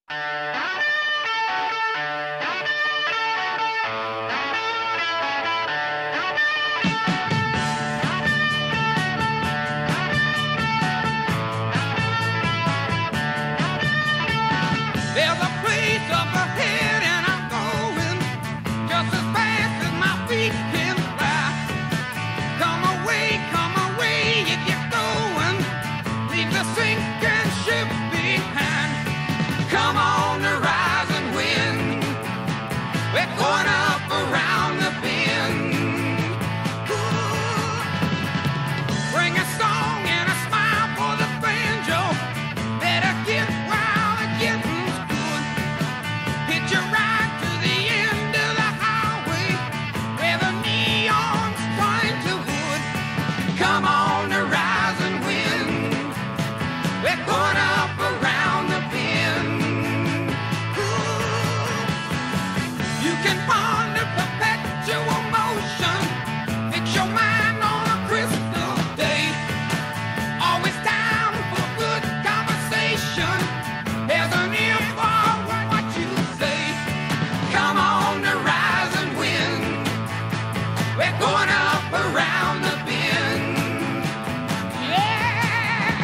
There's a place up ahead and I'm going just as fast as my feet can fly. Come away if you're going. Leave the sinking ship behind. Come on the rising wind. We're going up around the bend. Ooh. Bring a song and a smile for the banjo. Better get wild again. Hitch a ride to the end of the highway where the neon's trying to wood. Come on the rising wind. We're going up around the bend. Ooh. You can ponder perpetual motion. Fix your mind on a crystal day. Always down for good conversation. There's an ear for what you say. Come on the rising wind. We're going up around the bend. Yeah.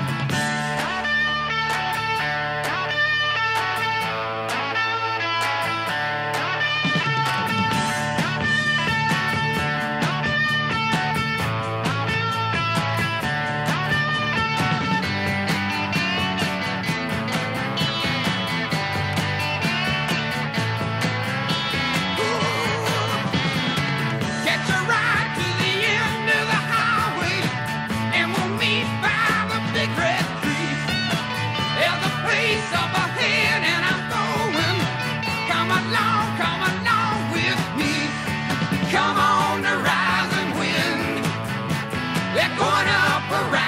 Catch a ride to the end of the highway, and we'll meet by the big red tree. There's a place up ahead, and I'm going. Come along with me. Come on the rising wind. We're going up around.